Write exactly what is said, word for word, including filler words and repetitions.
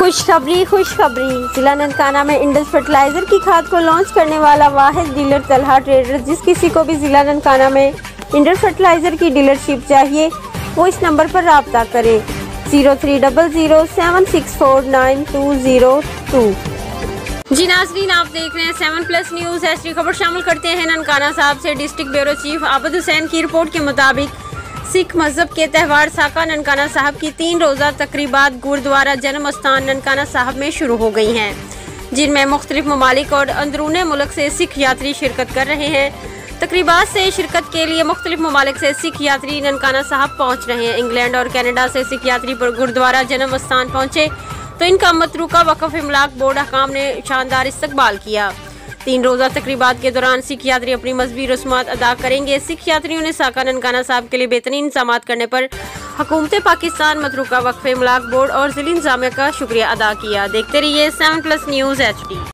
खुशखबरी खुशखबरी जिला ननकाना में इंडस फर्टिलाइजर की खाद को लॉन्च करने वाला वाहिद डीलर तलहा ट्रेडर्स। जिस किसी को भी जिला ननकाना में इंडस फर्टिलाइजर की डीलरशिप चाहिए वो इस नंबर पर राब्ता करें zero three double zero seven six four nine two zero two. जी नाज़रीन, आप देख रहे हैं सेवन प्लस न्यूज़। ऐसी खबर शामिल करते हैं ननकाना साहब से। District bureau chief Abid Hussain की रिपोर्ट के मुताबिक सिख मजहब के त्यौहार साका ननकाना साहब की तीन रोज़ा तकरीबात गुरुद्वारा जन्म स्थान ननकाना साहब में शुरू हो गई हैं, जिनमें मुख्तलिफ ममालिक और अंदरूने मुल्क से सिख यात्री शिरकत कर रहे हैं। तकरीबात से शिरकत के लिए मुख्तलिफ ममालिक से सिख यात्री ननकाना साहब पहुँच रहे हैं। इंग्लैंड और कैनेडा से सिख यात्री पर गुरुद्वारा जन्म स्थान पहुँचे तो इनका मतरूका वक़फ़ इमलाक बोर्ड हकाम ने शानदार इस्तकबाल किया। तीन रोज़ा तकरीबात के दौरान सिख यात्री अपनी मजहबी रस्मात अदा करेंगे। सिख यात्रियों ने साका ननकाना साहब के लिए बेहतरीन इंतजाम करने पर हुकूमत पाकिस्तान, मतरूका वक़फ़ इमलाक बोर्ड और ज़िला इंतज़ामिया का शुक्रिया अदा किया। देखते रहिए seven plus news H D.